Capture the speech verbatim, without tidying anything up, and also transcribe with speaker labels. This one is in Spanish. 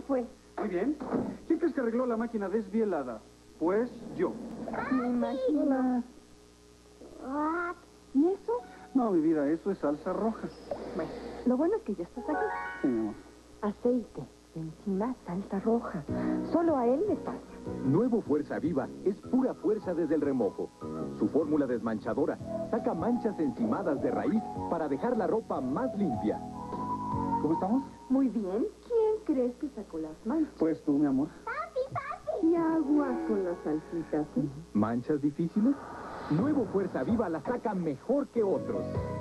Speaker 1: fue?
Speaker 2: Muy bien. ¿Quién crees que arregló la máquina desvielada? Pues yo.
Speaker 1: Me imagino. ¿Y eso?
Speaker 2: No, mi vida, eso es salsa roja.
Speaker 1: Bueno, lo bueno es que ya estás aquí.
Speaker 2: Sí, mi amor.
Speaker 1: Aceite, encima salsa roja. Solo a él le pasa.
Speaker 3: Nuevo Fuerza Viva es pura fuerza desde el remojo. Su fórmula desmanchadora saca manchas encimadas de raíz para dejar la ropa más limpia.
Speaker 2: ¿Cómo estamos?
Speaker 1: Muy bien. ¿Quién crees que sacó las manchas?
Speaker 2: Pues tú, mi amor.
Speaker 1: Y agua con las salsitas, ¿sí?
Speaker 3: ¿Manchas difíciles? Nuevo Fuerza Viva la saca mejor que otros.